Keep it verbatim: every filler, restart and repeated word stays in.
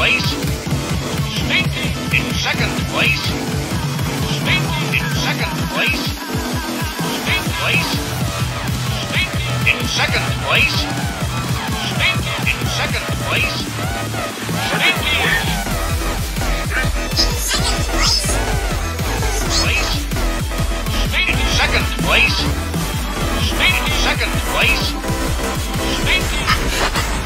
place. Stink in second place. Stink in second place. Stink place. Stink in second place. Stink in second place. Stinky. Place. Stink in second place. Stink in second place. Stink.